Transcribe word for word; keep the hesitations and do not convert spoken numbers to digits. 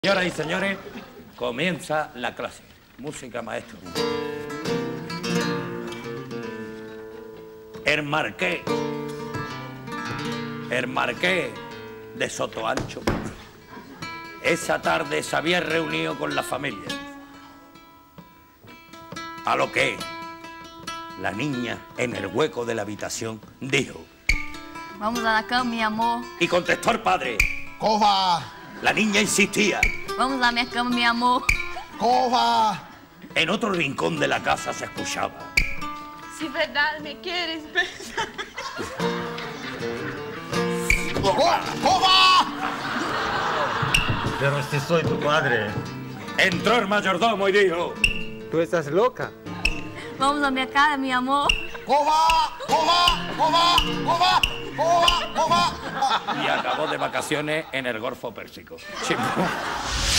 Señoras y señores, comienza la clase. Música, maestro. El marqués, el marqués de Sotoancho, esa tarde se había reunido con la familia. A lo que la niña, en el hueco de la habitación, dijo: Vamos a la cama, mi amor. Y contestó el padre: ¡Coba! La niña insistía: Vamos a mi cama, mi amor. ¡Coba! En otro rincón de la casa se escuchaba: Si verdad me quieres besar. ¡Coba! Pero si soy tu padre. Entró el mayordomo y dijo: Tú estás loca. Vamos a mi casa, mi amor. ¡Coba! ¡Coba! ¡Coba! ¡Coba! ¡Coba! ¡Coba! Y acabó de vacaciones en el Golfo Pérsico. Chico.